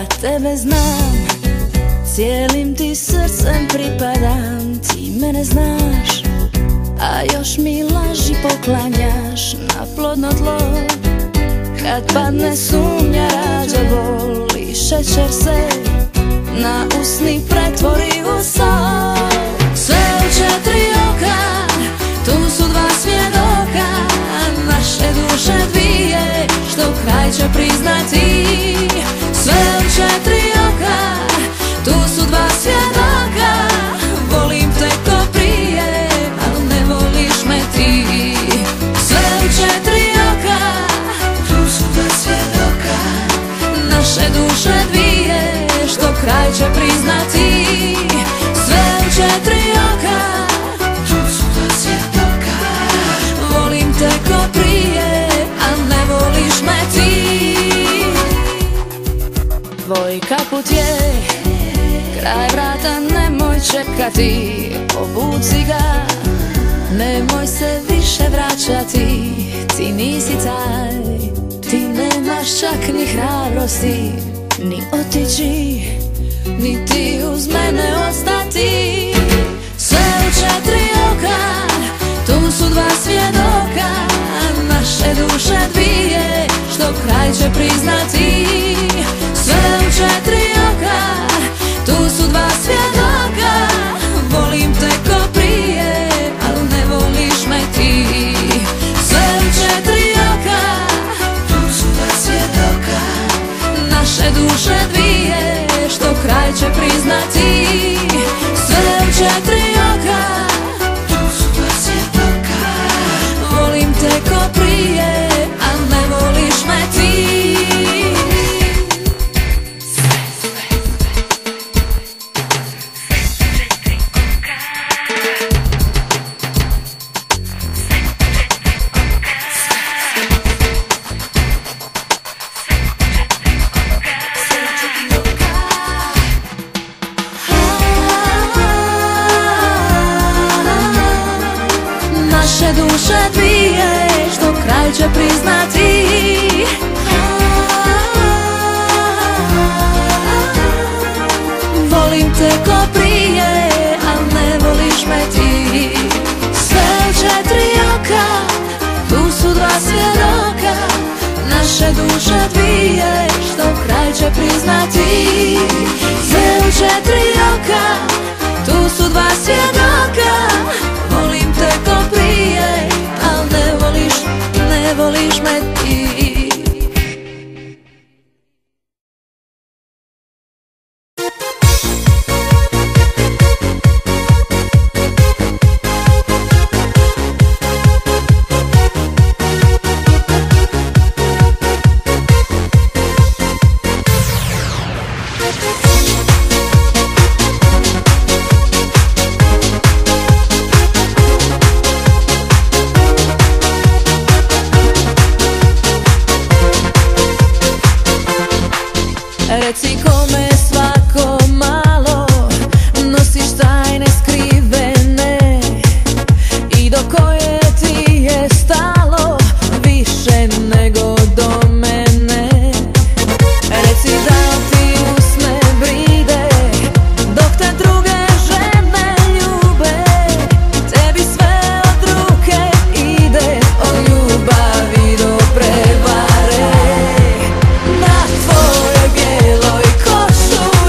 tebe znam, cijelim ti srcem pripadam. Ti mene znaš, a još mi laži poklanjaš na plodno tlo. Kad padne sumnja, rađa bol i šećer se na usni pretvori u sol. Sve u 4 oka, tu su 2 svjedoka, naše duše dvije, što kraj će priznati. Sve u 4 oka, tu su 2 svjedoka, volim te ko prije, al ne voliš me ti. Sve u 4 oka, tu su 2 svjedoka, naše duše dvije, što kraj će priznati. Sve u 4 oka, tu su 2 svjedoka, volim te ko prije, al ne voliš me ti. Tvoj kaput je kraj vrata, nemoj čekati, obuci ga, nemoj se više vraćati. Ti nisi taj, ti nemaš čak ni hrabrosti, ni otići, ni ti uz mene ostati. Sve u 4 oka, tu su 2 svjedoka, naše duše dvije, što kraj će priznati. Sve u 4 oka, tu su 2 svjedoka, volim te ko prije, al ne voliš me ti. Sve u 4 oka, tu su 2 svjedoka, naše duše dvije, što kraj će priznati. Sve u 4 oka, tu su 2 svjedoka, volim te ko prije, al ne voliš me ti. Naše duše dvije, što kraj će priznati. Volim te ko prije, al ne voliš me ti. Sve u 4 oka, tu su 2 svjedoka, naše duše dvije, što kraj će priznati. Sve u 4 oka, tu su 2 svjedoka, volim te ko prije, al ne voliš me ti. Reci kome svako malo nosiš tajne skrivene i do koje ti je stalo više nego do mene. Reci da ti usne bride dok te druge žene ljube, tebi sve od ruke ide, od ljubavi do prevare. Na tvojoj bijeloj košulji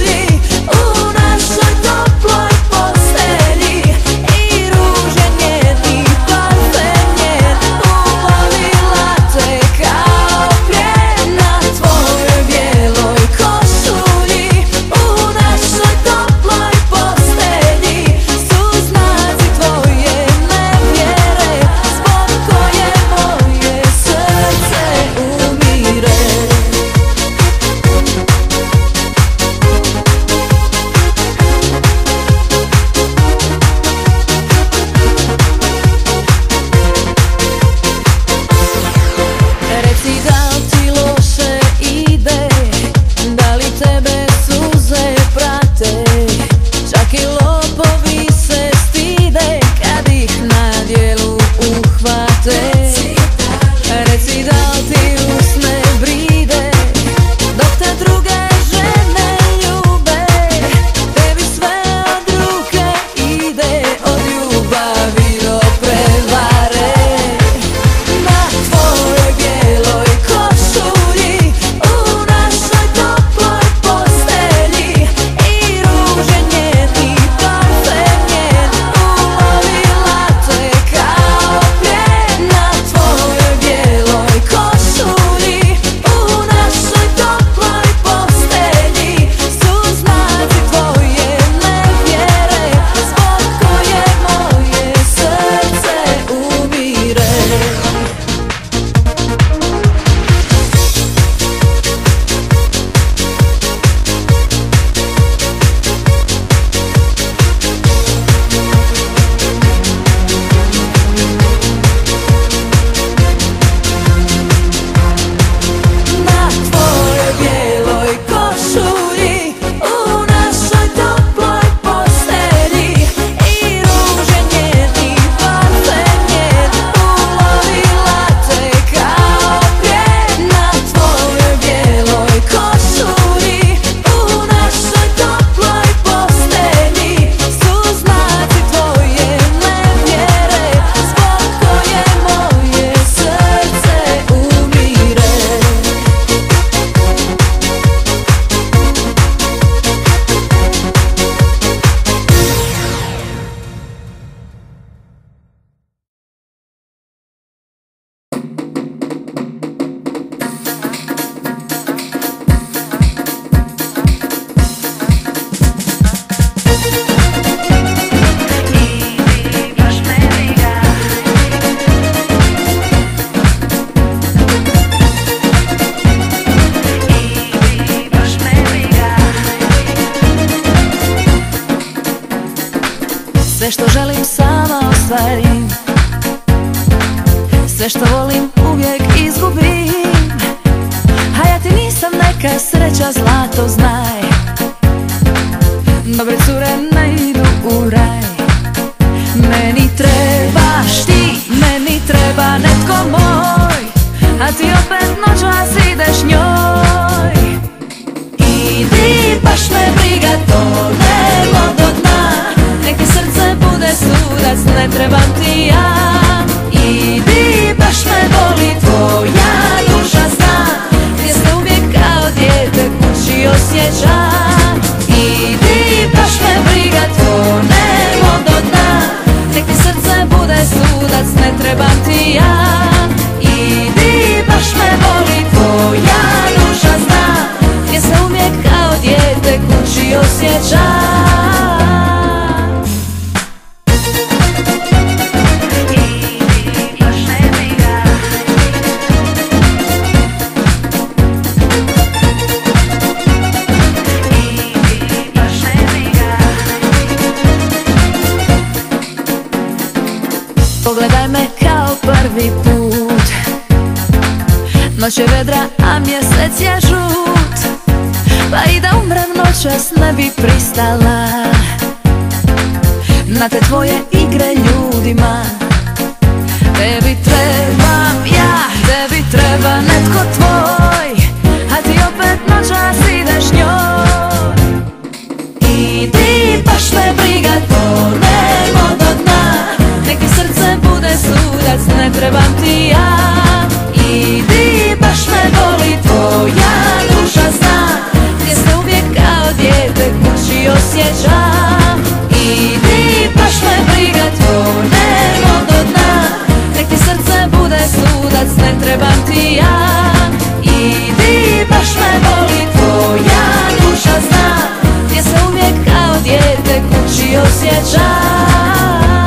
Sve što želim sama ostvarim, sve što volim uvijek izgubim. A ja ti nisam neka sreća, zlato znaj. Dobre cure ne idu u raj. Meni trebaš ti, meni treba netko moj, a ti opet noćas ideš njoj. Idi, baš me briga, tonemo do dna. Nek ti srce bude sudac, ne trebam ti ja. Idi, baš me boli, tvoja duša zna, gdje se uvijek kao dijete kući osjećam. Idi, baš me briga, tonemo do dna. Nek ti srce bude sudac, ne trebam ti ja. Idi, baš me boli, tvoja duša zna, gdje se uvijek kao dijete kući osjećam. Pogledaj me kao prvi put, noć je vedra, a mjesec je žut. Pa i da umrem noćas ne bi pristala na te tvoje igre ljudima. Tebi trebam ja, tebi treba netko tvoj, a ti opet noćas ideš njoj. Idi, baš me briga, tonemo do dna. Nek ti srce bude sudac, ne trebam ti ja. Idi, baš me boli, tvoja duša zna, gdje se uvijek kao dijete kući osjećam. Idi, baš me briga, tonemo do dna. Nek ti srce bude sudac, ne trebam ti ja. Idi, baš me boli, tvoja duša zna, gdje se uvijek kao dijete kući osjećam.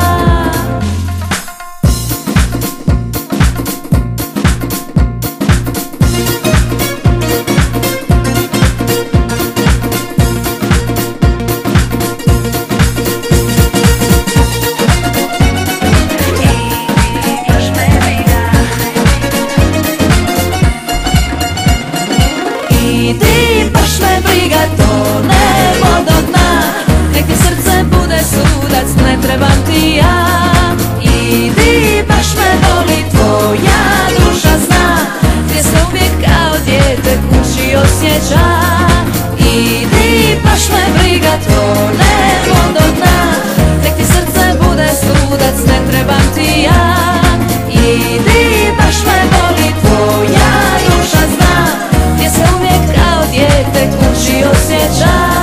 Idi, baš me briga, tonemo do dna. Nek ti srce bude sudac, ne trebam ti ja. Idi, baš me boli, tvoja duša zna, gdje se uvijek kao dijete kući osjećam. Idi, baš me briga, tonemo do dna. Nek ti srce bude sudac, ne trebam ti ja. Idi, baš me boli, tvoja duša zna, gdje se uvijek kao dijete kući osjećam.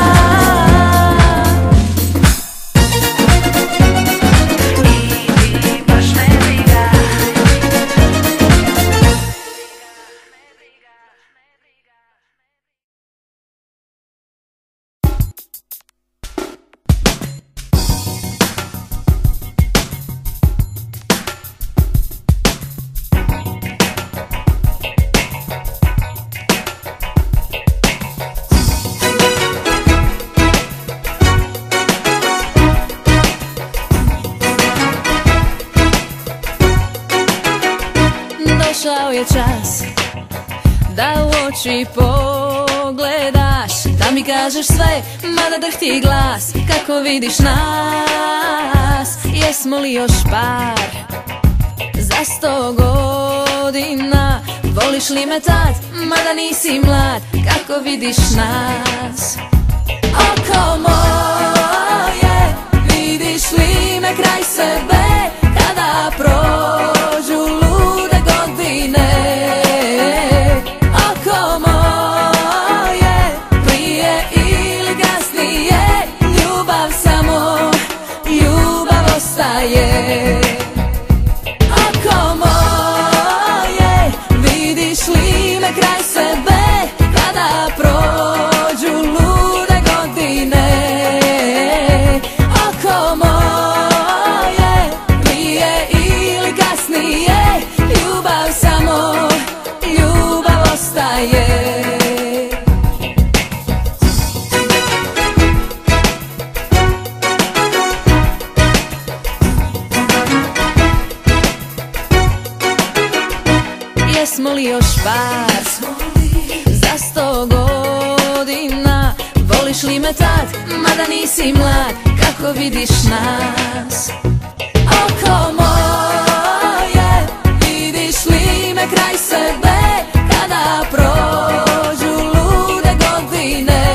Idi, baš me briga. Došao je čas da u oči pogledaš, da mi kažeš sve, mada drhti glas. Kako vidiš nas, jesmo li još par za 100 godina? Voliš li me tad, mada nisi mlad? Kako vidiš nas? Oko moje, vidiš li me kraj sebe kada prođu lude godine? Oko moje, prije ili kasnije, ljubav samo, ljubav ostaje. Oko moje, vidiš li me kraj sebe kada prođu lude godine? tad, mada nisi mlad, kako vidiš nas. Oko moje, vidiš li me kraj sebe, kada prođu lude godine.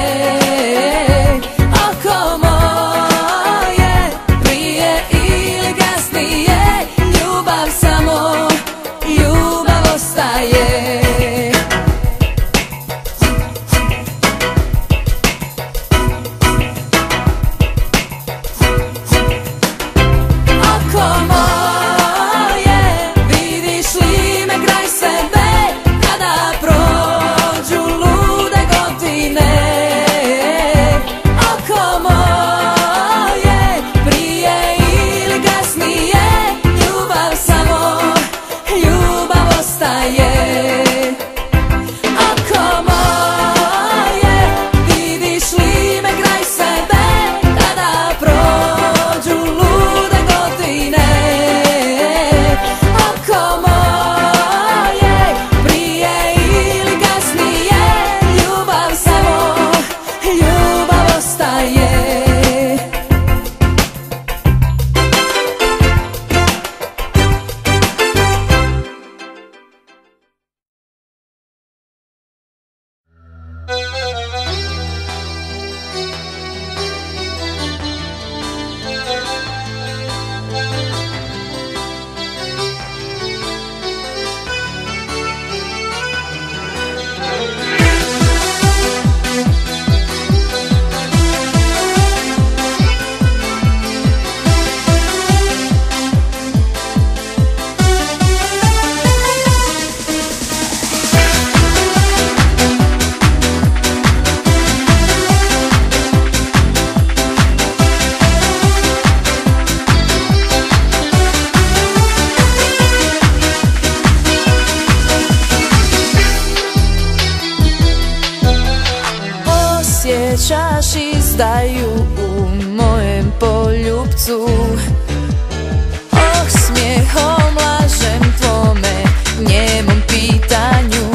Oko moje, prije ili kasnije, ljubav samo, ljubav ostaje. Osjećaš izdaju u mojem poljupcu, osmijehom lažem tvome njemom pitanju.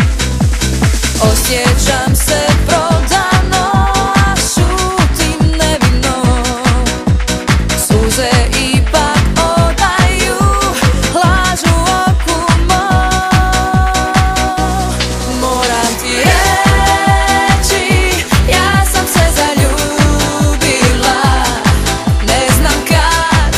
Osjećam se prodano, a šutim nevino. Suze ipak odaju, lažu oku mom. Moram ti ja sam se zaljubila, ne znam kad,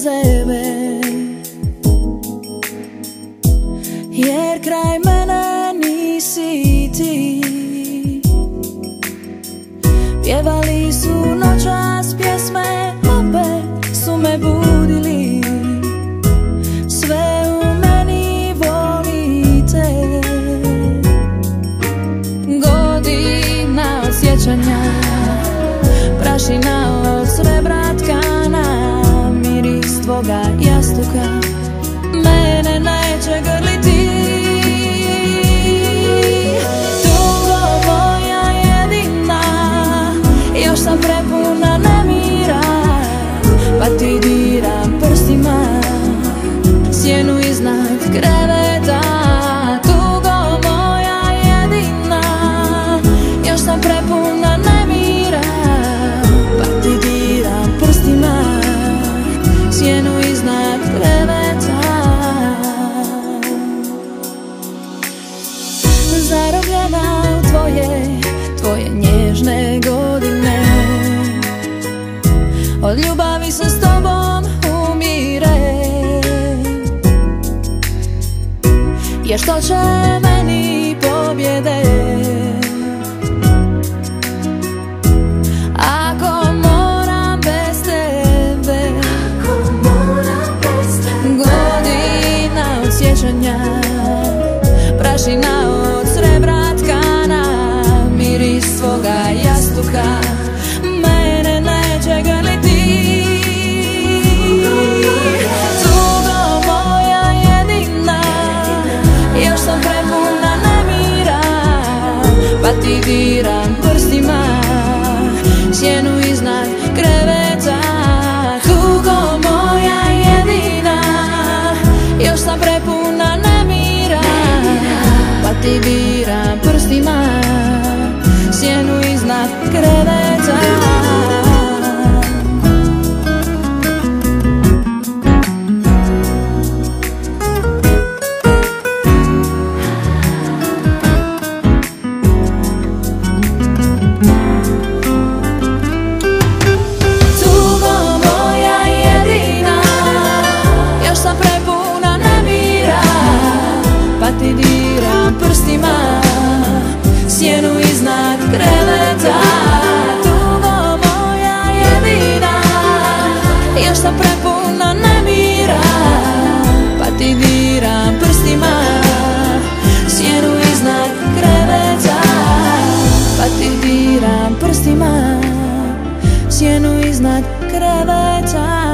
tebe, jer kraj mene nisi ti. Pjevali su noćas pjesme, opet su me budili, sve u meni voli te. Godina od sjećanja, prašina od srebra tkana, miris tvoga jastuka mene neće grliti. Tugo moja jedina, još sam prepuna nemira, pa ti diram prstima sjenu iznad kreveta. Tugo moja jedina, još sam prepuna nemira, pa ti diram prstima sjenu iznad kreveta. Zarobljena u tvoje nježne godine, od ljubavi se s tobom umire, jer što će meni pobjede ako moram bez tebe. Godina od sjećanja, prašina od srebra tkana, miris svoga jastuka mene neće grliti. Tugo moja jedina, još sam prepuna nemira, pa ti diram prstima sjenu iznad kreveta. Tugo moja jedina, još sam prepuna nemira, pa ti diram prstima sjenu iznad kreveta. Tugo moja jedina, još sam prepuna nemira, pa ti diram prstima sjenu iznad kreveta. Tugo moja jedina, još sam prepuna nemira, pa ti diram prstima sjenu iznad kreveta. Pa ti diram prstima sjenu iznad kreveta.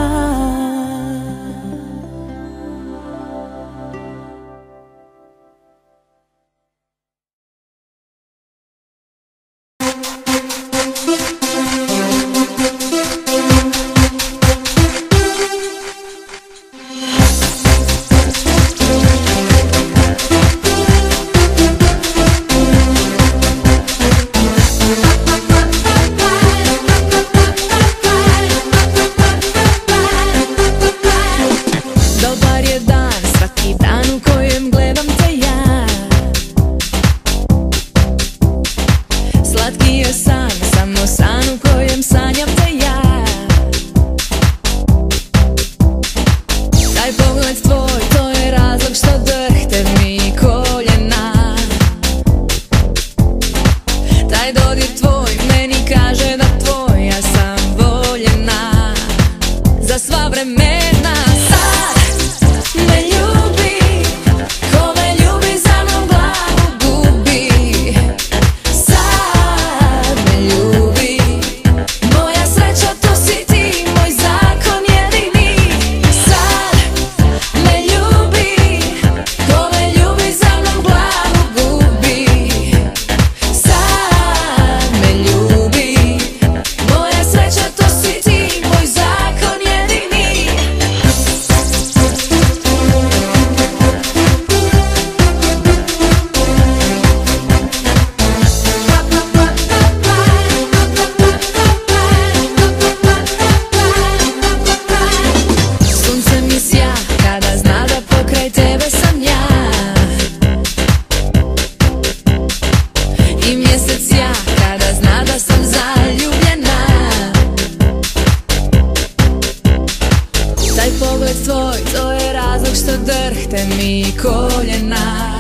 drhte mi koljena.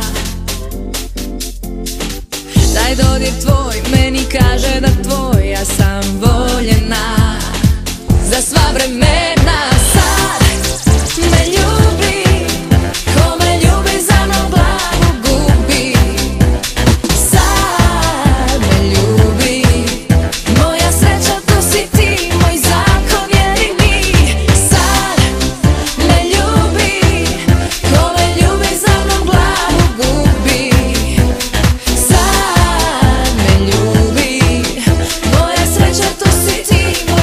Taj dodir tvoj meni kaže da tvoja sam voljena. Za sva vremena sad me ljubi, ko me ljubi za mnom glavu gubi. Sad me ljubi, moja sreća to si ti, moj zakon jedini. Sad me ljubi, ko me ljubi za mnom glavu gubi. Sad me ljubi, moja sreća to si ti,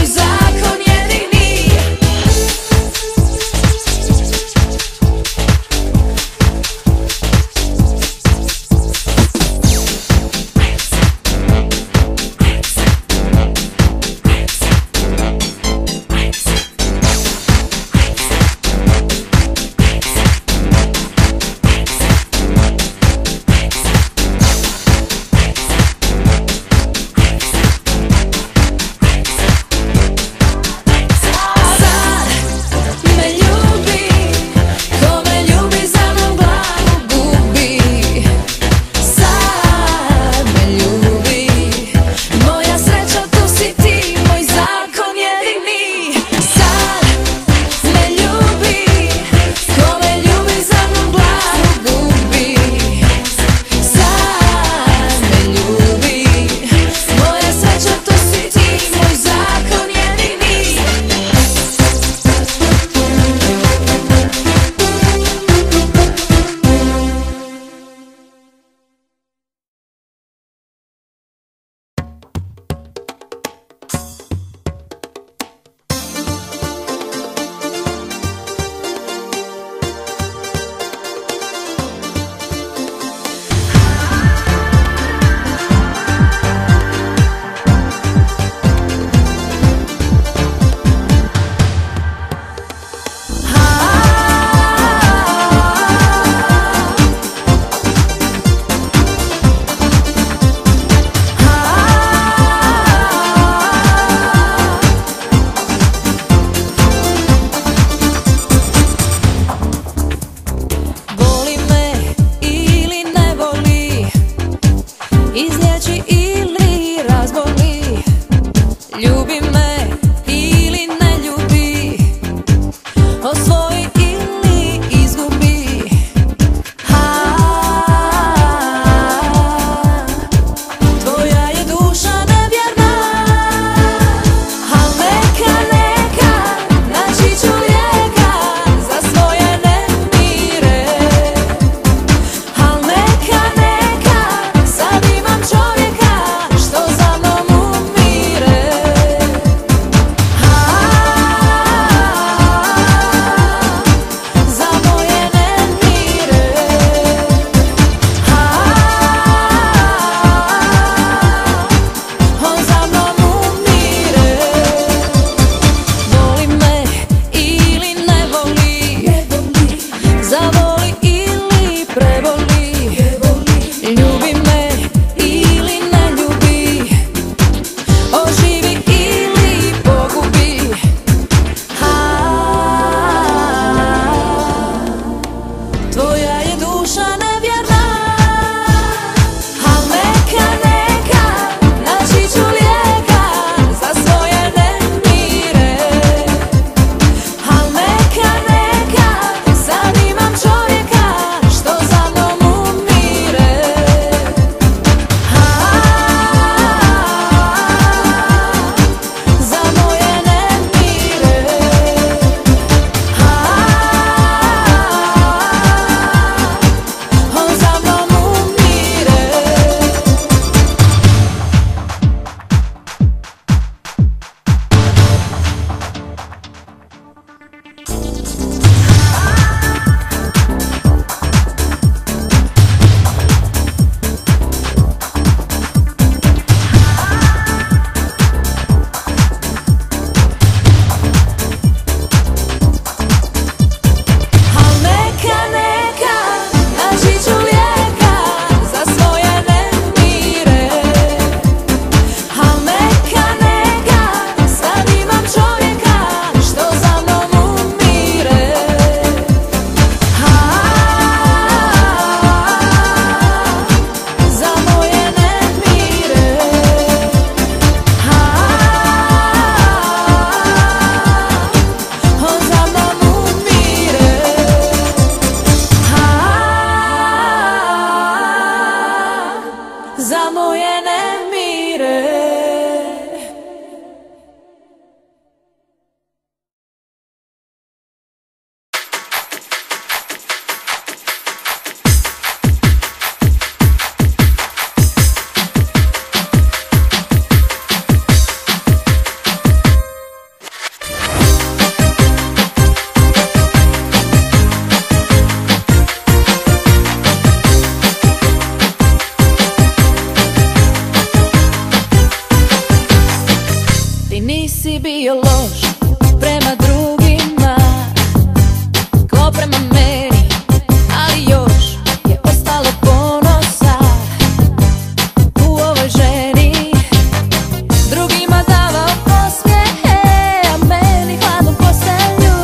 loš prema drugima ko prema meni, ali još je ostalo ponosa u ovoj ženi. Drugima davao osmijehe, a meni hladnu postelju.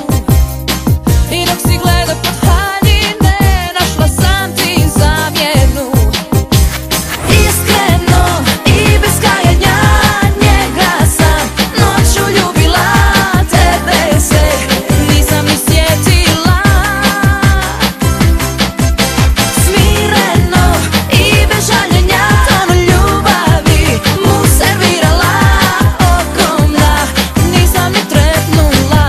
I dok si gledao pod haljine, našla sam ti zamjenu. Iskreno i bez kajanja njega sam noću ljubila, tebe se nisam ni sjetila. Smireno i bez žaljenja tonu ljubavi mu servirala okom da nisam ni trepnula.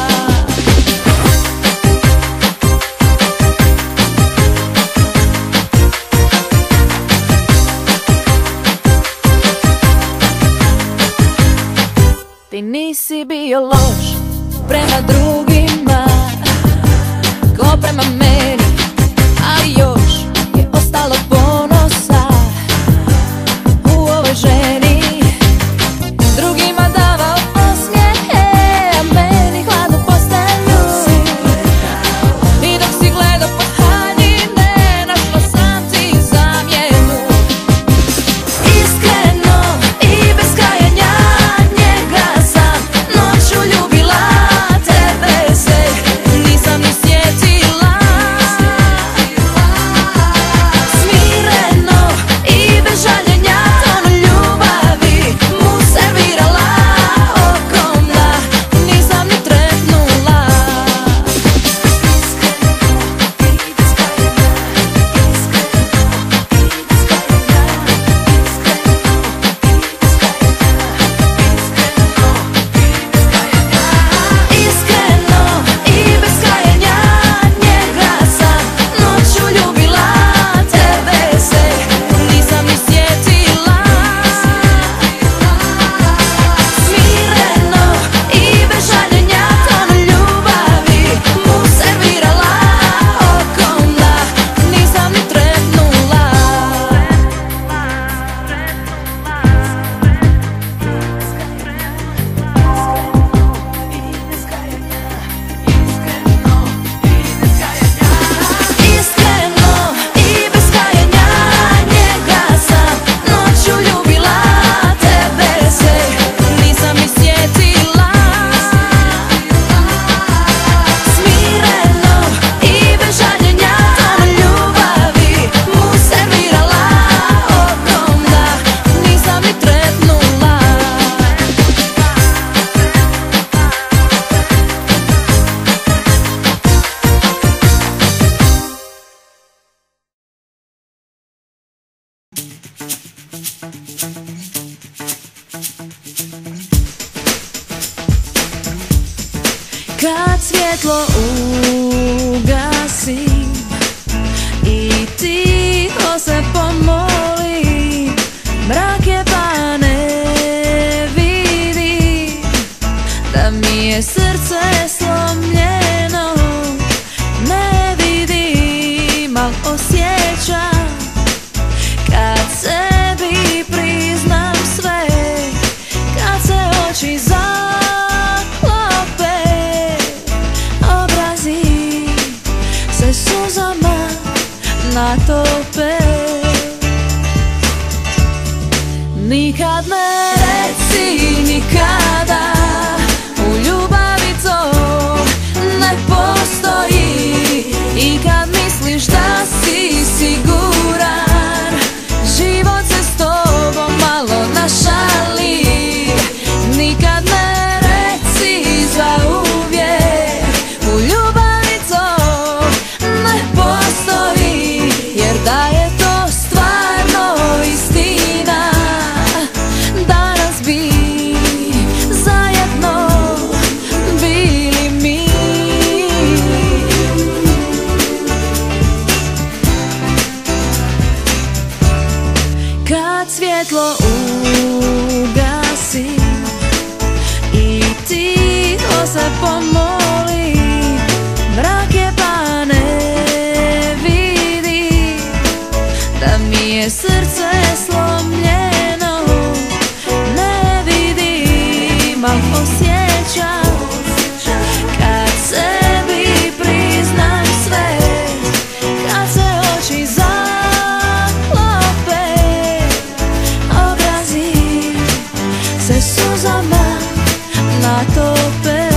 Ti nisi bio loš prema drugima ko prema meni, ali još je ostalo ponosa u ovoj ženi. Drugima davao osmijehe, a meni hladnu postelju. I dok si gledao pod haljine, našla sam ti zamjenu. Iskreno i bez kajanja njega sam noću ljubila, tebe se nisam ni sjetila. Smireno i bez žaljenja tonu ljubavi mu servirala okom da nisam ni trepnula. Iskreno i bez kajanja njega sam noću ljubila, tebe se nisam ni sjetila. Smireno i bez žaljenja tonu ljubavi mu servirala okom da nisam ni trepnula. Iskreno i bez kajanja njega sam noću ljubila, tebe se nisam ni sjetila. Smireno i bez žaljenja tonu ljubavi mu servirala okom da nisam ni trepnula. Kad svjetlo ugasim i tiho se pomolim, mrak je pa ne vidim da mi je srce slomljeno. Ne vidim, al osjećam kad sebi priznam sve, kad se oči zaklope, obrazi se suzama natope. Nikad ne reci nikada, u ljubavi to ne postoji. I kad misliš da si siguran, život se s tobom malo našali. Nikad ne reci zauvijek, u ljubavi to ne postoji. Jer da je to stvarno istina, danas bi zajedno bili mi. Kad svjetlo ugasi i tiho se pomolim, mrak je pa ne vidi da mi je srce slomljeno. Ne vidim, al osjećam osjećam kad sebi priznam sve, kad se oči zaklope, obrazi se suzama natope.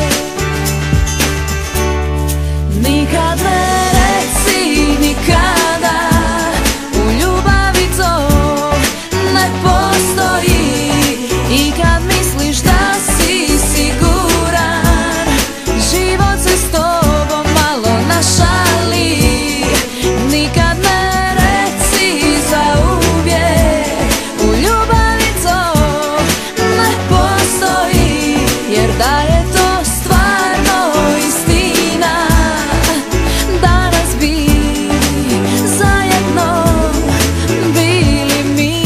Nikad ne reci nikada, u ljubavi to ne postoji. I kad misliš da si siguran, život se s tobom malo našali. Nikad ne reci zauvijek, u ljubavi to ne postoji. Jer da je to stvarno istina, danas bi zajedno bili mi.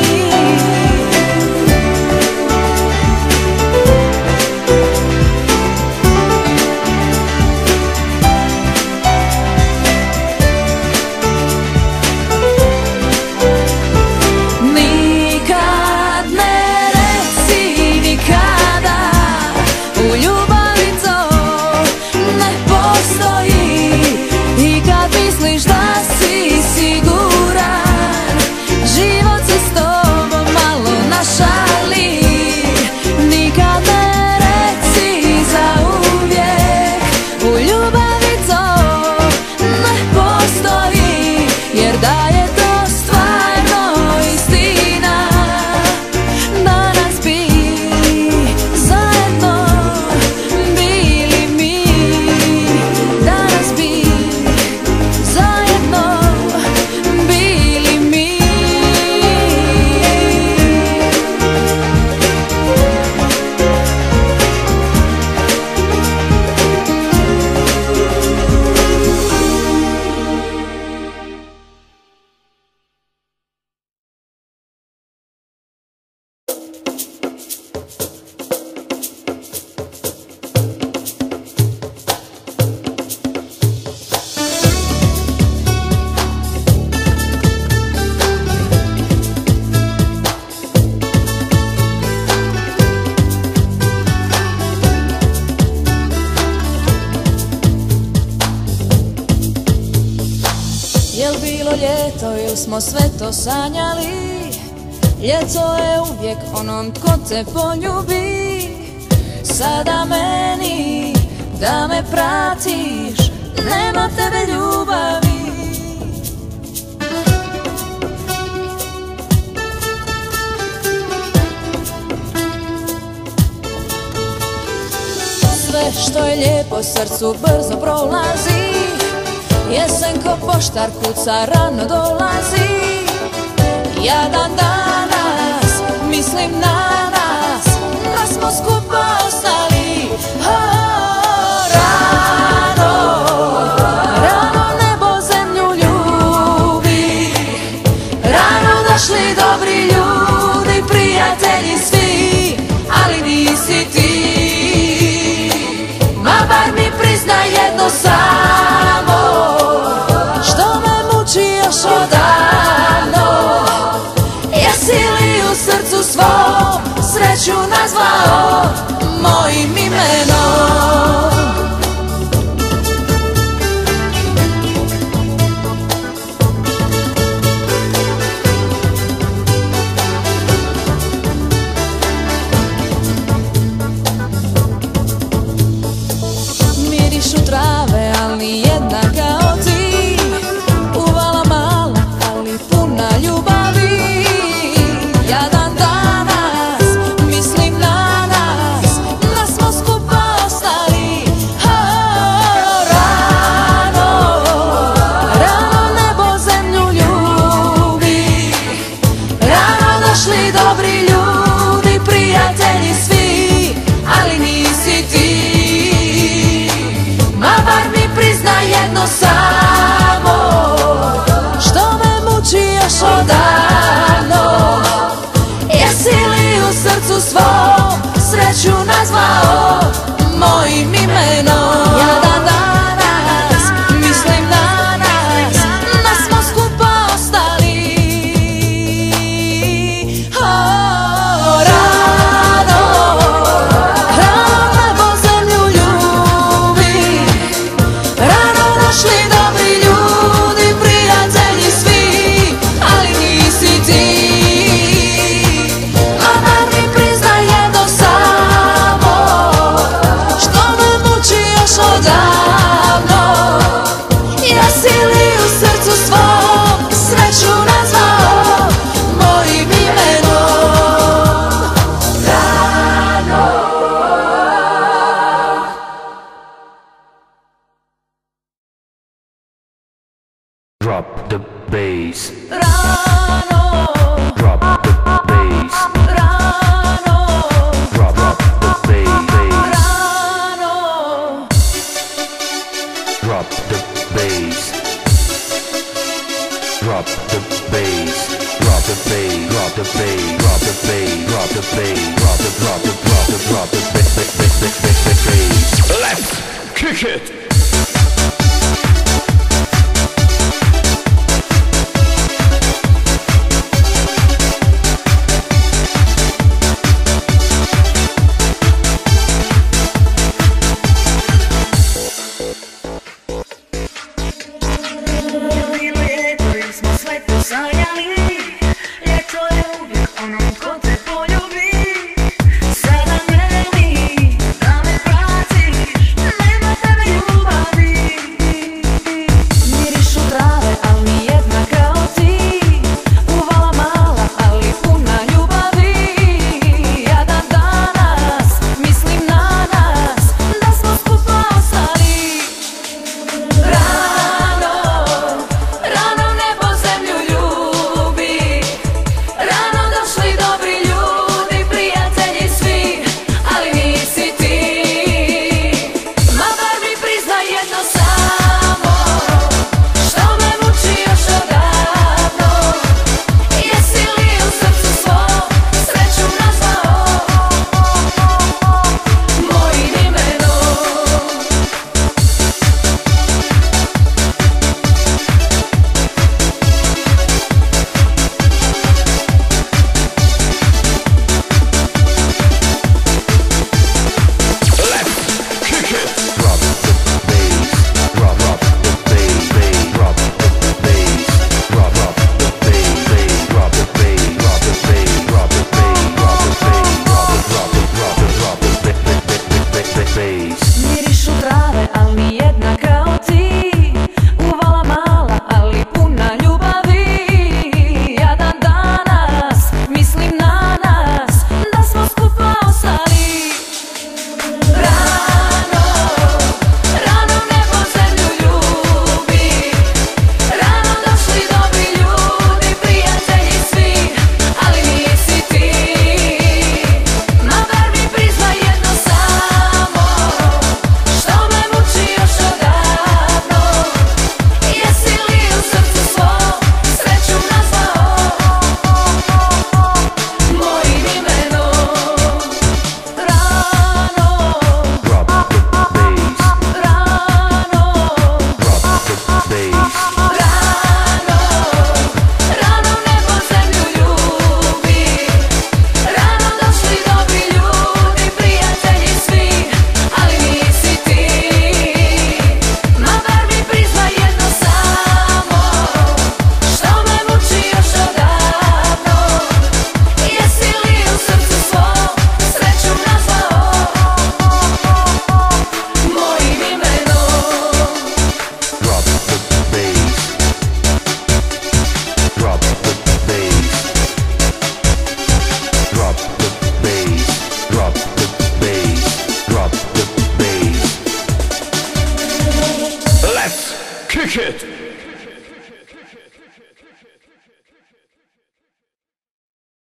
Nikad ne reci nikada, u ljubavi to ne postoji. I kad misliš da si siguran, život se s tobom malo našali. Nikad ne reci zauvijek, u ljubavi to ne postoji. Jer da je to stvarno istina, danas bi zajedno bili mi. Danas bi zajedno bili mi. Jel bilo ljeto ili smo sve to sanjali? Ljeto je uvijek onom tko te poljubi. Sada meni da me pratiš, nema tebe ljubavi. Sve što je lijepo srcu brzo prolazi. Jesen ko poštar kuca, rano dolazi. Ja dan danas mislim na nas, da smo skupa ostali. Rano, rano nebo zemlju ljubi. Rano došli dobri ljudi, prijatelji svi, ali nisi ti. Ma bar mi priznaj jedno samo, što me muči još odavno. Jesi li u srcu svom sreću nazvao mojim imenom? Mirišu trave, ali nijedna kao ti. Uvala mala, ali puna ljubavi. Ja dan danas mislim na nas, da smo skupa ostali. Rano, rano nebo zemlju ljubi. Rano došli dobri ljudi, prijatelji svi, ali nisi ti. Ma bar mi priznaj jedno samo, što me muči još odavno. Jesi li u srcu svom sreću nazvao mojim imenom? Ja dan danas mislim na nas, da smo skupa ostali. Rano, rano Drop the bass. Rano, Drop the bass. rano, Drop the bass. rano. Drop the bass. Drop the bass. Drop the bass. Drop the bass. Drop the bass. Drop the bass. Drop the bass. Let's kick it. Kick it!